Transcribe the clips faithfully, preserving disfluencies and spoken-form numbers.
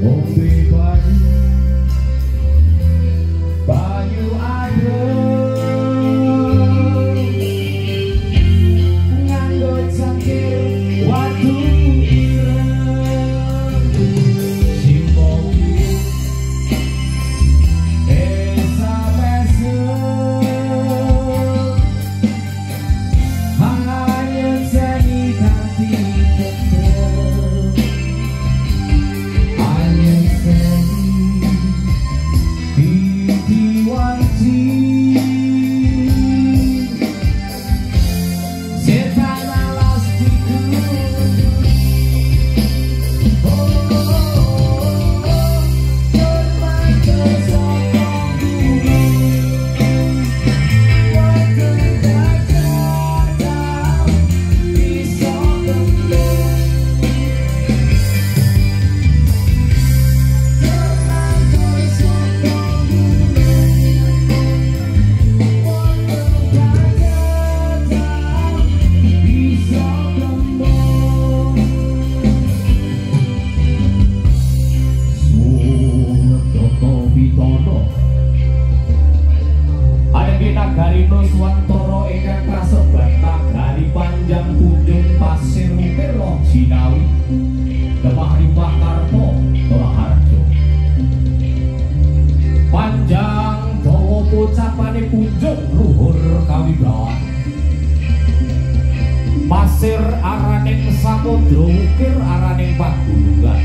Pasir araning samudra ukir araning pagulungan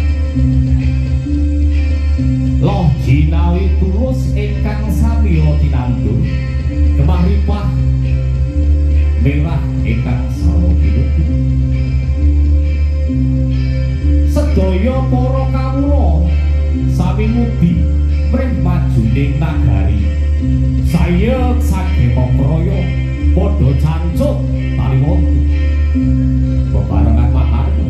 loh jinawi tulus ingkang samya tinandur gemah ripah merah ingkang sawo pinutu sedaya para kawula sami mudi mrih majuning nagari saya saged praya padha cancut tali wonten bebarengan mahar